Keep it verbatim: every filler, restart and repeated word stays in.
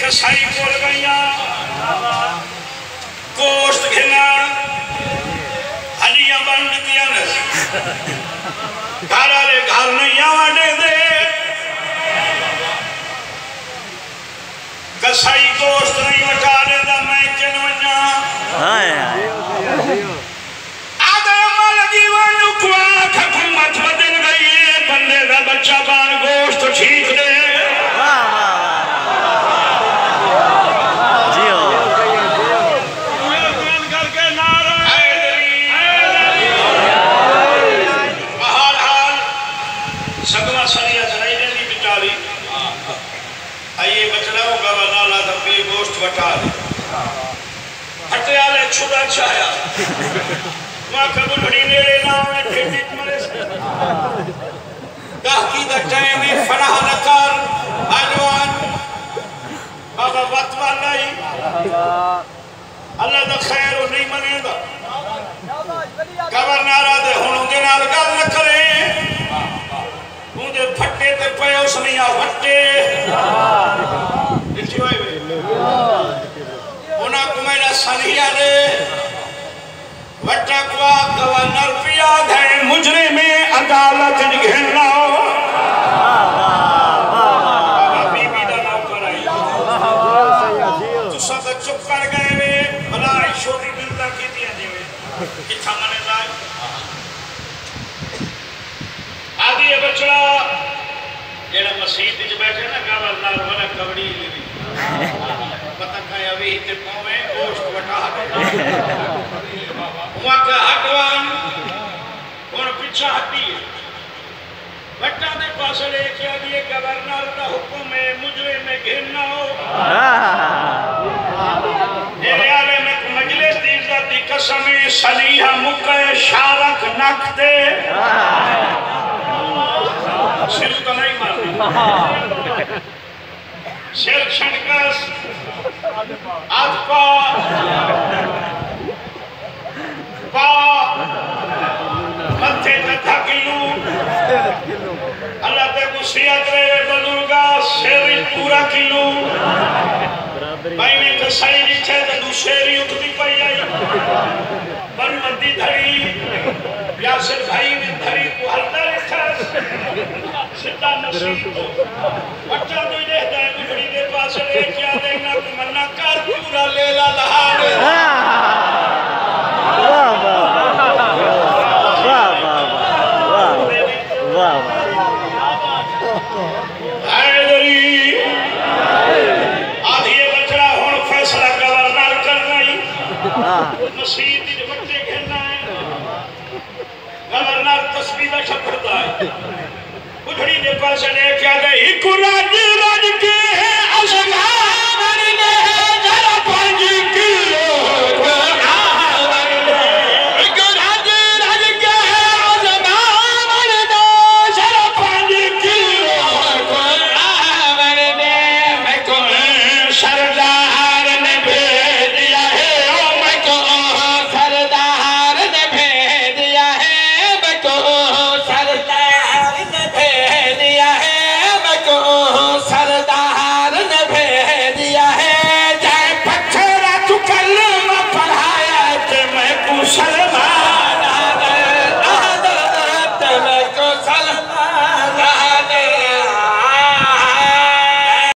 کسائی بول گئیاں گوشت گھنا ہڈیاں بن دیتیاں گھر والے گھر نہیں آوانڈے دے کسائی گوشت نہیں وٹا دے دا میں کن ونجا آدھے امہ لگی وانو کواک حکومت بدل گئی ہے بندے دا بچہ بان گوشت ٹھیک دے ہٹے آلے چھوڑا چاہیا وہاں کبھو بڑی میرے نام ہے ٹھیٹیت مرے سے دہکی دا ٹائم ہے فناہ نکار آجوان بابا وطوہ نہیں اللہ دا خیر و نہیں منے دا کبھر نارا دے ہنوں دے نال گال نہ کریں ہوں دے پھٹے تے پے اس میں یا وٹے اٹھی ہوئے ہوئے انہاں کو میرا سنہیا دے وٹا کوا گورنر پیاد ہے مجرے میں عدالت گھرنا بابا بی بی دا نام پر آئی تو سب چپ کر گئے وے بھلائی شوری ملتا کی دیا دیوے کتھا منے لائے آدھی یہ بچڑا جیڑا مسیح جو بیٹھے نا گورنر والا کبڑی لی بھی پتہ کھایا بھی ہی تے پاویں گوشت وٹا ہٹے وہاں کا ہٹوان اور پچھا ہٹی ہے وٹا دے پاسے لے کیا دیئے گورنر دا حکم ہے مجرے میں گھرنا ہو میرے آلے میں مجلس دی عزت دی قسم صلیحہ مکہ شارک نکتے صرف تو نہیں مارنے شرک شنکس ادپا پا متھے تتھا کلو اللہ تے گسیت رہے بزرگا شیری پورا کلو بھائی میں کسائی جیچے تو شیری اٹھتی پئی آئی بن مدی دھڑی یاسر بھائی میں دھڑی کو ہلتا رکھا سدھا نصیب کو بچہ دوئی دیکھتا ہے بڑی دے پاس لے کیا دیکھنا کو منہ کر پورا لیلہ لہانے واہ واہ واہ واہ حیدری آدھی بچڑا ہون فیصلہ گورنر کر رہی مسیح دی بچے کھلنا ہے گورنر تسبیح بیٹھا پڑتا ہے اٹھڑی دے پاس لے کیا دے ایک راج